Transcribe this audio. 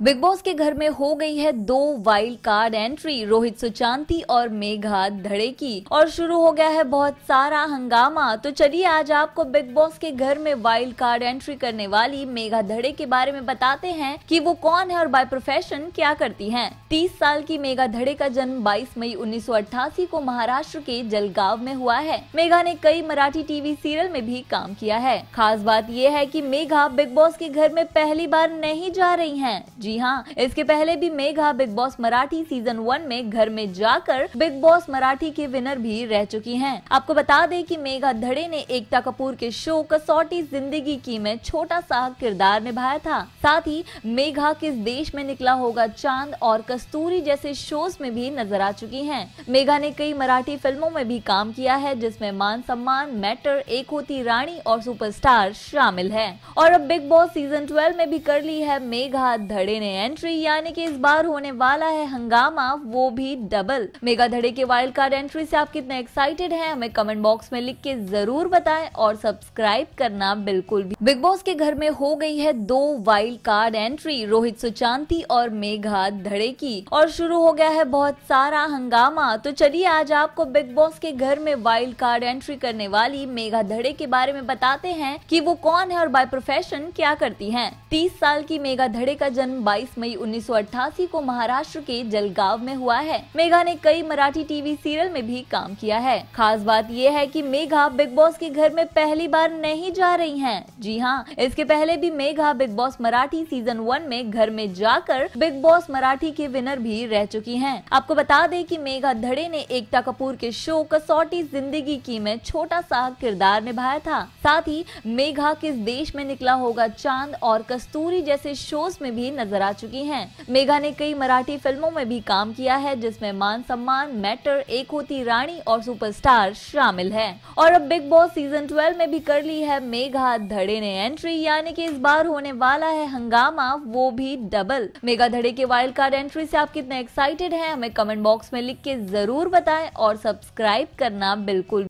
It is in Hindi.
बिग बॉस के घर में हो गई है 2 wild card entry, Rohit Sushanti और मेघा धड़े की, और शुरू हो गया है बहुत सारा हंगामा। तो चलिए आज आपको बिग बॉस के घर में वाइल्ड कार्ड एंट्री करने वाली मेघा धड़े के बारे में बताते हैं कि वो कौन है और बाय प्रोफेशन क्या करती हैं। 30 साल की मेघा धड़े का जन्म 22 मई 1988 को महाराष्ट्र के जलगांव में हुआ है। मेघा ने कई मराठी टीवी सीरियल में भी काम किया है। खास बात यह है कि मेघा बिग बॉस के घर में पहली बार नहीं जा रही हैं। जी हाँ, इसके पहले भी Megha Bigg Boss Marathi season 1 में घर में जाकर बिग बॉस मराठी के विनर भी रह चुकी हैं। आपको बता दें कि मेघा धड़े ने एकता कपूर के शो कसौटी जिंदगी की में छोटा सा किरदार निभाया था। साथ ही मेघा किस देश में निकला होगा चांद और कस्तूरी जैसे शोज में भी नजर आ चुकी हैं। मेघा ने कई मराठी फिल्मों में भी काम किया है, जिसमें मान सम्मान, मैटर, एक होती रानी और सुपरस्टार शामिल है। और अब बिग बॉस सीजन 12 में भी कर ली है मेघा धड़े ने एंट्री, यानी कि इस बार होने वाला है हंगामा, वो भी डबल। मेघा धड़े के वाइल्ड कार्ड एंट्री से आप कितने एक्साइटेड हैं हमें कमेंट बॉक्स में लिख के जरूर बताएं और सब्सक्राइब करना बिल्कुल भी। बिग बॉस के घर में हो गई है 2 wild card entry, Rohit Sushanti और मेघा धड़े की, और शुरू हो गया है बहुत सारा हंगामा। तो चलिए आज आपको बिग बॉस के घर में वाइल्ड कार्ड एंट्री करने वाली मेघा धड़े के बारे में बताते हैं कि वो कौन है और बाय प्रोफेशन क्या करती हैं। 30 साल की मेघा धड़े का जन्म 22 मई 1988 को महाराष्ट्र के जलगांव में हुआ है। मेघा ने कई मराठी टीवी सीरियल में भी काम किया है। खास बात यह है कि मेघा बिग बॉस के घर में पहली बार नहीं जा रही हैं। जी हाँ, इसके पहले भी Megha Bigg Boss Marathi season 1 में घर में जाकर बिग बॉस मराठी के विनर भी रह चुकी हैं। आपको बता दें कि मेघा धड़े ने एकता कपूर के शो कसौटी जिंदगी की में छोटा सा किरदार निभाया था। साथ ही मेघा किस देश में निकला होगा चांद और कस्तूरी जैसे शोज में भी नजर आ चुकी हैं। मेघा ने कई मराठी फिल्मों में भी काम किया है, जिसमें मान सम्मान, मैटर, एक होती रानी और सुपरस्टार शामिल है। और अब बिग बॉस सीजन 12 में भी कर ली है मेघा धड़े ने एंट्री, यानी कि इस बार होने वाला है हंगामा, वो भी डबल। मेघा धड़े के वाइल्ड कार्ड एंट्री से आप कितने एक्साइटेड हैं हमें कमेंट बॉक्स में लिख के जरूर बताएं और सब्सक्राइब करना बिल्कुल